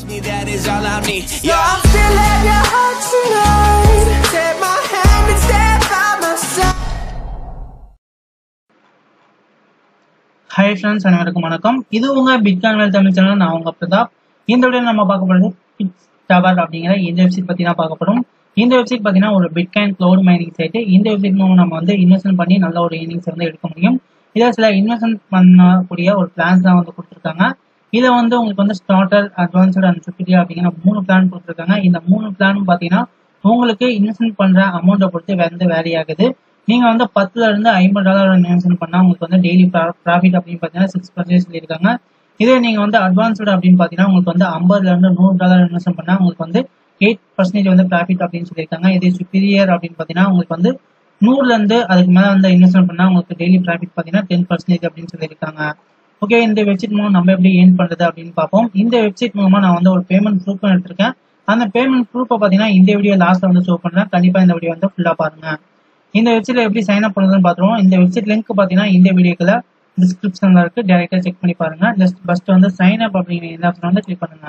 me that is all I need. Yeah, I'm still at your heart tonight. Take my hand and stand by my side. Hi friends, அனைவருக்கும் வணக்கம். இது உங்க bitcoin wealth Tamil channel. நான் உங்க பிரதாப். இந்த வீடியோல நம்ம பார்க்க போறது பிட்ஸ் டவர் அப்படிங்கிற இந்த வெப்சைட் பத்தி தான் பார்க்க போறோம். இந்த வெப்சைட் பார்த்தீங்கன்னா ஒரு பிட்காயின் க்ளவுட் மைனிங் சைட். இந்த வெப்சைட் மூலம் நம்ம வந்து இன்வெஸ்ட்மெண்ட் பண்ணி நல்ல ஒரு ஏர்னிங்ஸ் வந்து எடுக்க முடியும். இதில் சில இன்வெஸ்ட்மெண்ட் பண்ணக்கூடிய ஒரு பிளான்ஸ் தான் வந்து கொடுத்துருக்காங்க. இதை வந்து உங்களுக்கு வந்து ஸ்டார்டர், அட்வான்ஸ்டு அண்ட் சுப்பீரியர் அப்படிங்கிற 3 பிளான் கொடுத்துருக்காங்க. இந்த 3 பிளானும் பார்த்தீங்கன்னா உங்களுக்கு இன்வெஸ்ட்மெண்ட் பண்ற அமௌண்ட்டை பொறுத்து வந்து வேரி ஆகுது. நீங்க வந்து $10 to $50 இன்வெஸ்ட்மெண்ட் பண்ணா உங்களுக்கு வந்து டெய்லி ப்ராஃபிட் அப்படின்னு பார்த்தீங்கன்னா 6% சொல்லியிருக்காங்க. இதே நீங்க வந்து அட்வான்ஸ்டு அப்படின்னு பார்த்தீங்கன்னா உங்களுக்கு வந்து $50 to $100 இன்வெஸ்ட்மெண்ட் பண்ணா உங்களுக்கு வந்து 8% வந்து ப்ராஃபிட் அப்படின்னு சொல்லியிருக்காங்க. இதே சுப்பீரியர் அப்படின்னு பார்த்தீங்கன்னா உங்களுக்கு வந்து 100 அதுக்கு மேல வந்து இன்வெஸ்ட்மெண்ட் பண்ணா உங்களுக்கு டெய்லி ப்ராஃபிட் பார்த்தீங்கன்னா 10% அப்படின்னு சொல்லியிருக்காங்க. ஓகே, இந்த வெப்சைட் மூலம் நம்ம எப்படி ஏர்ன் பண்றது அப்படின்னு பார்ப்போம். இந்த வெப்சைட் மூலமா நான் வந்து ஒரு பேமெண்ட் ப்ரூஃப் எடுத்திருக்கேன். அந்த பேமெண்ட் ப்ரூஃபை பார்த்தீங்கன்னா இந்த வீடியோ லாஸ்ட்ல வந்து ஷோ பண்றேன். கண்டிப்பா இந்த வீடியோ வந்து ஃபுல்லா பாருங்க. இந்த வெப்சைட்ல எப்படி சைன் அப் பண்ணுறதுன்னு பார்த்துருவோம். இந்த வெப்சைட் லிங்க் பார்த்தீங்கன்னா இந்த வீடியோக்குள்ள டிஸ்கிரிப்ஷன்ல இருக்கு. டைரக்டா செக் பண்ணி பாருங்க. ஜஸ்ட் ஃபர்ஸ்ட் வந்து சைன் அப் அப்படிங்கிற இந்த ஆப்ஷன் வந்து கிளிக் பண்ணுங்க.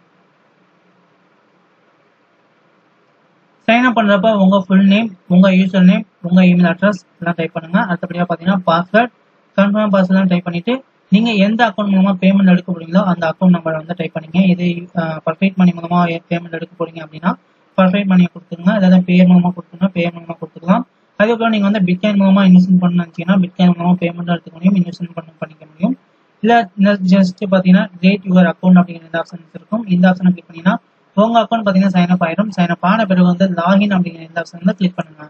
சைன் அப் பண்றப்ப உங்க ஃபுல் நேம், உங்க யூசர் நேம், உங்க இமெயில் அட்ரஸ் எல்லாம் டைப் பண்ணுங்க. அடுத்தபடியா பாத்தீங்கன்னா பாஸ்வேர்ட், கன்ஃபார்ம் பாஸ்வேர்ட் டைப் பண்ணிட்டு நீங்க எந்த அக்கௌண்ட் மூலமா பேமெண்ட் எடுக்க போறீங்களோ அந்த அக்கௌண்ட் நம்பரை வந்து டைப் பண்ணீங்க. இது பர்ஃபெக்ட் மணி மூலமா பேமெண்ட் எடுக்க போறீங்க அப்படின்னா பர்ஃபெக்ட் மணியை கொடுத்துருங்க. அதாவது பேர் மூலமா கொடுத்துருங்க, பேர் மூலமா கொடுத்துக்கலாம். அதுக்கப்புறம் நீங்க வந்து பிட்காயின் மூலமா இன்வெஸ்ட்மெண்ட் பண்ண நினைச்சீங்கன்னா பிட்காயின் மூலமா பேமெண்ட் எடுத்துக்க முடியும், இன்வெஸ்ட்மெண்ட் பண்ணிக்க முடியும். இல்ல ஜஸ்ட் பாத்தீங்கன்னா கிரியேட் யுவர் அக்கௌண்ட் அப்படிங்கிற இந்த ஆப்ஷன் இருக்கும். இந்த ஆப்ஷனை கிளிக் பண்ணீங்கன்னா உங்க அக்கௌண்ட் பாத்தீங்கன்னா சைன் அப் ஆயிடும். சைன் அப் ஆன பிறகு வந்து லாகின் அப்படிங்கிற இந்த ஆப்ஷன் வந்து கிளிக் பண்ணுங்க.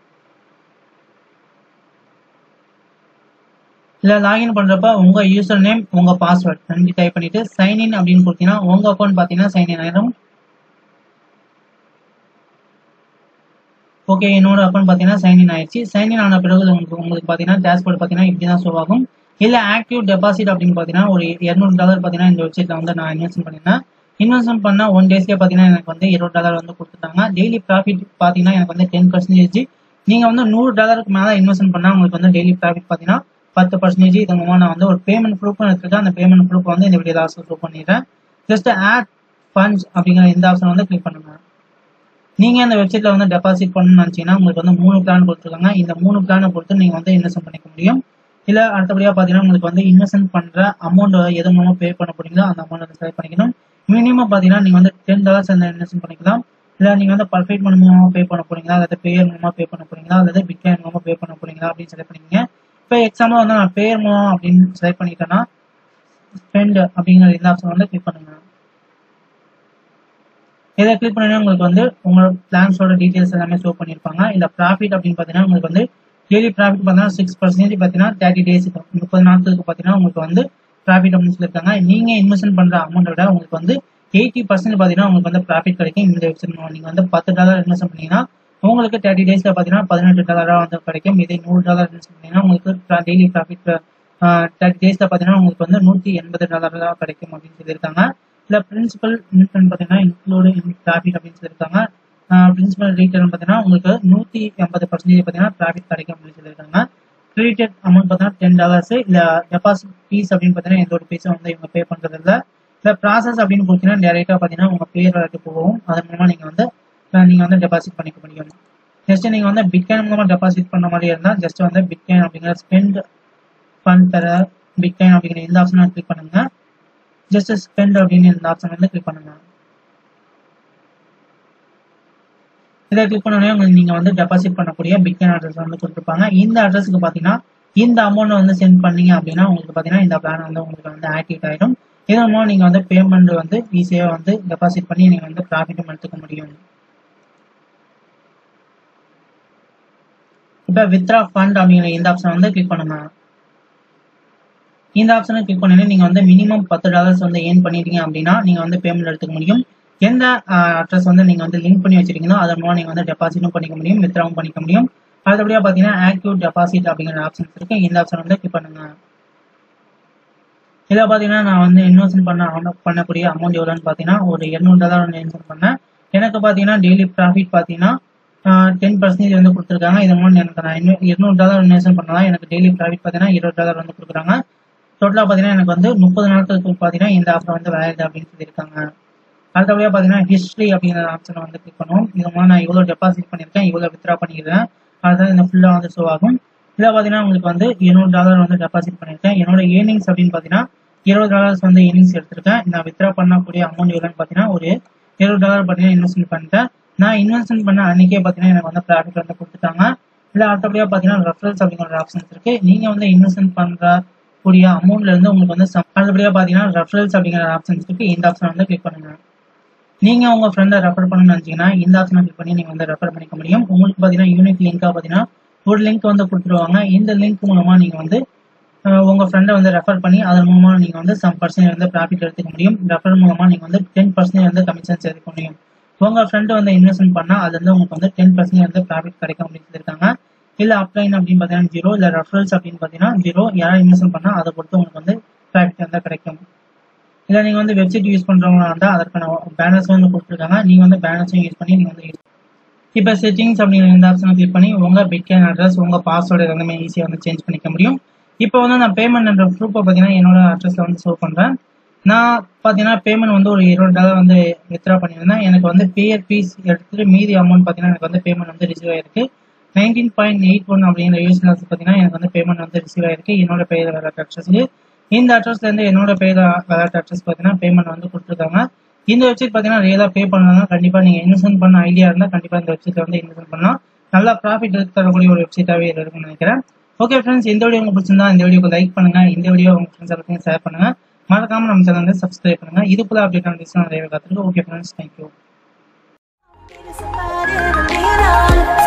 இல்ல லாகின் பண்றப்ப உங்க யூசர் நேம், உங்க பாஸ்வேர்ட் ரெண்டு டைப் பண்ணிட்டு சைன் இன் அப்படின்னு கொடுத்தீங்கன்னா உங்க அக்கௌண்ட் பாத்தீங்கன்னா சைன் இன் ஆயிடும். ஓகே, என்னோட அக்கௌண்ட் பாத்தீங்கன்னா சைன் இன் ஆயிடுச்சு. சைன் இன் ஆன பிறகு உங்களுக்கு பாத்தீங்கன்னா டேஷ்போர்ட் பாத்தீங்கன்னா இப்படிதான் ஷோ ஆகும். இல்ல ஆக்டிவ் டெபாசிட் அப்படின்னு பாத்தீங்கன்னா ஒரு $200 பாத்தீங்கன்னா இந்த வெப்சைட்ல வந்து நான் இன்வெஸ்ட் பண்ணிருந்தேன். இன்வெஸ்ட்மெண்ட் பண்ணா 1 daysலயே பாத்தீங்கன்னா எனக்கு வந்து $20 வந்து கொடுத்துட்டாங்க. டெய்லி ப்ராஃபிட் பாத்தீங்கன்னா எனக்கு வந்து 10%. நீங்க வந்து $100 மேல இன்வெஸ்ட்மெண்ட் பண்ணா உங்களுக்கு வந்து டெய்லி ப்ராஃபிட் பாத்தீங்கன்னா 10%. இது மூலமா நான் வந்து ஒரு பேமெண்ட் ப்ரூஃப் எடுத்துருக்கேன். அந்த பேமெண்ட் ப்ரூஃப் வந்து இந்த வீடியோ லாஸ்ட்ல ஷோ பண்ணிடுறேன். ஜஸ்ட் ஆட் ஃபண்ட்ஸ் அப்படிங்கிற இந்த ஆப்ஷன் வந்து கிளிக் பண்ணுங்க. நீங்க அந்த வெப்சைட்ல வந்து டெபாசிட் பண்ணணும்னு நினைச்சீங்கன்னா உங்களுக்கு வந்து 3 பிளான் கொடுத்துருக்காங்க. இந்த 3 பிளானை பொறுத்து நீங்க வந்து இன்வெஸ்ட் பண்ணிக்க முடியும். இல்ல அடுத்தபடியா பாத்தீங்கன்னா உங்களுக்கு வந்து இன்வெஸ்ட்மெண்ட் பண்ற அமௌண்ட் எது மூலமா பே பண்ண போறீங்களோ அந்த அமௌண்ட் செலக்ட் பண்ணிக்கணும். மினிமம் பாத்தீங்கன்னா நீங்க வந்து $10 இன்வெஸ்ட் பண்ணிக்கலாம். இல்ல நீங்க வந்து பர்ஃபெக்ட் மணி மூலமா பே பண்ண போறீங்களா, அல்லது பேர் மூலமா பே பண்ண போறீங்களா, அல்லது பிட்காயின் மூலமா பே பண்ண போறீங்களா அப்படின்னு செலக்ட் பண்ணிக்கங்க. இப்போ எக்ஸாம்பிள் வந்து நான் பேர் மூலம் அப்படின்னு செலக்ட் பண்ணிட்டேன்னா ஸ்பெண்ட் அப்படிங்கிற இந்த ஆப்ஷன் வந்து கிளிக் பண்ணுங்க. இதை கிளிக் பண்ணீங்கன்னா உங்களுக்கு வந்து உங்களோட பிளான்ஸோட டீடைல்ஸ் எல்லாமே ஷோ பண்ணிருப்பாங்க. இந்த ப்ராஃபிட் அப்படின்னு பாத்தீங்கன்னா உங்களுக்கு வந்து டெய்லி ப்ராஃபிட் பாத்தீங்கன்னா 6% பாத்தீங்கன்னா 30 days 30 நாட்களுக்கு பாத்தீங்கன்னா உங்களுக்கு வந்து ப்ராஃபிட் அப்படின்னு சொல்லியிருக்காங்க. நீங்க இன்வெஸ்ட்மெண்ட் பண்ற அமௌண்ட் விட உங்களுக்கு வந்து 80% பாத்தீங்கன்னா உங்களுக்கு வந்து ப்ராஃபிட் கிடைக்கும். இந்த வெப்சைட் நீங்க வந்து $10 இன்வெஸ்ட் பண்ணீங்கன்னா உங்களுக்கு 30 daysல பாத்தீங்கன்னா $18 வந்து கிடைக்கும். இதே $100 இன்வெஸ்ட் பண்ணீங்கன்னா உங்களுக்கு டெய்லி ப்ராஃபிட் 30 daysல பாத்தீங்கன்னா உங்களுக்கு வந்து $180 கிடைக்கும் அப்படின்னு சொல்லியிருக்காங்க. இல்ல பிரின்சிபல் இன்வெஸ்ட்மெண்ட் பாத்தீங்கன்னா இன்க்ளூட் ப்ராஃபிட் அப்படின்னு சொல்லியிருக்காங்க. பிரின்சிபல் ரீட்டர்ன் பாத்தீங்கன்னா உங்களுக்கு 180% பாத்தீங்கன்னா ப்ராஃபிட் கிடைக்கும் அப்படின்னு சொல்லியிருக்காங்க. கிரெடிட்டட் அமௌண்ட் பாத்தீங்கன்னா $10. இல்ல டெபாசிட் ஃபீஸ் அப்படின்னு பாத்தீங்கன்னா எந்த ஒரு ஃபீஸும் வந்து இவங்க பே பண்றது இல்ல. இல்ல ப்ராசஸ் அப்படின்னு கொடுத்தீங்கன்னா டைரக்டா பாத்தீங்கன்னா உங்க பேர் வரைக்கும் போகும். அதன் மூலமா நீங்க வந்து டெபாசிட் பண்ணிக்க முடியும். ஜஸ்ட் நீங்க வந்து பிட்காயின் மூலமா டெபாசிட் பண்ண மாதிரி இருந்தா ஜஸ்ட் வந்து பிட்காயின் அப்படிங்கிற ஸ்பெண்ட் ஃபண்ட் தர பிட்காயின் அப்படிங்கிற இந்த ஆப்ஷனை கிளிக் பண்ணுங்க. ஜஸ்ட் ஸ்பெண்ட் அப்படின்னு இந்த ஆப்ஷன் வந்து கிளிக் பண்ணுங்க. இதை கிளிக் பண்ணோடனே நீங்க வந்து டெபாசிட் பண்ணக்கூடிய பிட்காயின் அட்ரஸ் வந்து கொடுத்துருப்பாங்க. இந்த அட்ரஸ்க்கு பாத்தீங்கன்னா இந்த அமௌண்ட் வந்து சென்ட் பண்ணீங்க அப்படின்னா உங்களுக்கு பாத்தீங்கன்னா இந்த பிளான் வந்து உங்களுக்கு வந்து ஆக்டிவேட் ஆயிடும். இதன் மூலம் நீங்க வந்து பேமெண்ட் வந்து ஈஸியா வந்து டெபாசிட் பண்ணி நீங்க வந்து ப்ராஃபிட்டும் எடுத்துக்க முடியும். இப்ப வித்ரா ஃபண்ட் அப்படிங்கிற இந்த ஆப்ஷன் வந்து கிளிக் பண்ணுங்க. இந்த ஆப்ஷனை கிளிக் பண்ணி நீங்க வந்து மினிமம் $10 வந்து ஏர்ன் பண்ணிட்டீங்க அப்படின்னா நீங்க வந்து பேமெண்ட் எடுத்துக்க முடியும். எந்த அட்ரஸ் வந்து நீங்க வந்து லிங்க் பண்ணி வச்சிருக்கீங்களோ அதன் மூலம் நீங்க வந்து டெபாசிட்டும் பண்ணிக்க முடியும், வித்ராவும் பண்ணிக்க முடியும். அடுத்தபடியா பாத்தீங்கன்னா ஆக்டிவ் டெபாசிட் அப்படிங்கிற ஆப்ஷன்ஸ் இருக்கு. இந்த ஆப்ஷன் வந்து கிளிக் பண்ணுங்க. இதை பாத்தீங்கன்னா நான் வந்து இன்வெஸ்ட்மெண்ட் பண்ணக்கூடிய அமௌண்ட் எவ்வளவுன்னு பாத்தீங்கன்னா ஒரு $200 இன்வெஸ்ட் பண்ணேன். எனக்கு பாத்தீங்கன்னா டெய்லி ப்ராஃபிட் பாத்தீங்கன்னா 10% வந்து கொடுத்துருக்காங்க. இது மூலம் எனக்கு நான் $200 இன்வெஸ்ட் பண்ணா எனக்கு டெய்லி ப்ராஃபிட் பாத்தீங்கன்னா $20 வந்து கொடுக்குறாங்க. டோட்டலா பாத்தீங்கன்னா எனக்கு வந்து 30 நாட்களுக்கு பாத்தீங்கன்னா இந்த ஆஃபர் வந்து வேலிட் அப்படின்னு சொல்லியிருக்காங்க. அடுத்தபடியாக பார்த்தீங்கன்னா ஹிஸ்ட்ரி அப்படிங்கிற ஆப்ஷனை வந்து கிளிக் பண்ணுவோம். இது மூலம் நான் இவ்வளோ டெபாசிட் பண்ணியிருக்கேன், இவ்வளோ வித்ரா பண்ணியிருக்கேன், அதுதான் இந்த ஃபுல்லாக வந்து ஷோ ஆகும். இதில் பார்த்தீங்கன்னா உங்களுக்கு வந்து $200 வந்து டெபாசிட் பண்ணியிருக்கேன். என்னோட ஏர்னிங்ஸ் அப்படின்னு பார்த்தீங்கன்னா $20 வந்து ஏர்னிங்ஸ் எடுத்திருக்கேன். நான் வித்ரா பண்ணக்கூடிய அமௌண்ட் எவ்வளோன்னு பார்த்தீங்கன்னா ஒரு $20 பார்த்தீங்கன்னா இன்வெஸ்ட்மெண்ட் பண்ணிட்டேன். நான் இன்வெஸ்ட்மெண்ட் பண்ண அன்றைக்கே பார்த்தீங்கன்னா எனக்கு வந்து ப்ராஃபிட் வந்து கொடுத்துட்டாங்க. இல்லை அடுத்தபடியாக பார்த்தீங்கன்னா ரெஃபரல்ஸ் அப்படிங்கிற ஒரு ஆப்ஷன்ஸ் இருக்குது. நீங்கள் வந்து இன்வெஸ்ட்மெண்ட் பண்ணுற கூடிய அமௌண்ட்லேருந்து உங்களுக்கு வந்து அடுத்தபடியாக பார்த்தீங்கன்னா ரெஃபரல்ஸ் அப்படிங்கிற ஆப்ஷன்ஸ் இருக்குது. இந்த ஆப்ஷன் வந்து கிளிக் பண்ணுங்க. நீங்கள் உங்கள் ஃப்ரெண்டை ரெஃபர் பண்ணணும்னு நினச்சிங்கன்னா இந்த ஆப்ஷனை கிளிக் பண்ணி நீங்கள் வந்து ரெஃபர் பண்ணிக்க முடியும். உங்களுக்கு பார்த்தீங்கன்னா யூனிக் லிங்காக பார்த்தீங்கன்னா ஒரு லிங்க் வந்து கொடுத்துருவாங்க. இந்த லிங்க் மூலமாக நீங்கள் வந்து உங்கள் ஃப்ரெண்டை வந்து ரெஃபர் பண்ணி அதன் மூலமாக நீங்கள் வந்து some percentage வந்து ப்ராஃபிட் எடுத்துக்க முடியும். ரெஃபர் மூலமாக நீங்கள் வந்து 10% வந்து கமிஷன்ஸ் எடுக்க முடியும். உங்கள் ஃப்ரெண்டு வந்து இன்வெஸ்ட்மெண்ட் பண்ணால் அது வந்து உங்களுக்கு வந்து 10% வந்து ப்ராஃபிட் கிடைக்கும் அப்படின்னு சொல்லியிருக்காங்க. இல்லை அப்ளைன் அப்படின்னு பார்த்தீங்கன்னா 0, இல்லை ரெஃபரல்ஸ் அப்படின்னு பார்த்தீங்கன்னா 0. யாராவது இன்வெஸ்ட்மெண்ட் பண்ணால் அதை பொறுத்து உங்களுக்கு வந்து ப்ராஃபிட் வந்து கிடைக்கும். இல்லை நீங்கள் வந்து வெப்சைட் யூஸ் பண்ணுறவங்களா இருந்தால் அதற்கான பேனர்ஸ் வந்து கொடுத்துருக்காங்க. நீங்கள் வந்து பேனர்ஸும் யூஸ் பண்ணி நீங்கள் வந்து இப்போ செட்டிங்ஸ் அப்படிங்கிற இந்த ஆப்ஷனை கிளிக் பண்ணி உங்கள் பிட்காயின் அட்ரஸ், உங்கள் பாஸ்வேர்டு எல்லாமே ஈஸியாக வந்து சேஞ்ச் பண்ணிக்க முடியும். இப்போ வந்து நான் பேமெண்ட் என்ற ப்ரூஃபை பார்த்தீங்கன்னா என்னோட அட்ரஸில் வந்து ஷோ பண்ணுறேன். நான் பார்த்தீங்கன்னா பேமெண்ட் வந்து ஒரு $20 வந்து வித்ரா பண்ணியிருந்தேன். எனக்கு வந்து பேயர் ஃபீஸ் எடுத்துட்டு மீதி அமௌண்ட் பார்த்தீங்கன்னா எனக்கு வந்து பேமெண்ட் வந்து ரிசீவ் ஆயிருக்கு. 19.81 அப்படிங்கிற யூஎஸ் பார்த்தீங்கன்னா எனக்கு வந்து பேமெண்ட் வந்து ரிசீவ் ஆயிருக்கு என்னோட பேர் வேலட் அட்ரஸ்க்கு. இந்த அட்ரஸ்லேருந்து என்னோட பேர் வேலட் அட்ரஸ் பார்த்தீங்கன்னா பேமெண்ட் வந்து கொடுத்துருக்காங்க. இந்த வெப்சைட் பார்த்தீங்கன்னா ரியலாக பே பண்ணாங்க. கண்டிப்பாக நீங்கள் இன்வெஸ்ட்மெண்ட் பண்ண ஐடியா இருந்தால் கண்டிப்பாக இந்த வெப்சைட்டில் வந்து இன்வெஸ்ட்மெண்ட் பண்ணலாம். நல்லா ப்ராஃபிட் தரக்கூடிய ஒரு வெப்சைட்டாகவே இருக்குன்னு நினைக்கிறேன். ஓகே ஃப்ரெண்ட்ஸ், இந்த வீடியோ உங்களுக்கு பிடிச்சிருந்தா இந்த வீடியோக்கு லைக் பண்ணுங்க, இந்த வீடியோ உங்கள் ஃப்ரெண்ட்ஸ் எல்லாத்தையும் ஷேர் பண்ணுங்க, மறக்காம நம்ம சேனல் வந்து சப்ஸ்கிரைப் பண்ணுங்க. இது போல அப்டேட் நிறைய காத்துருக்கு. Okay friends, thank you.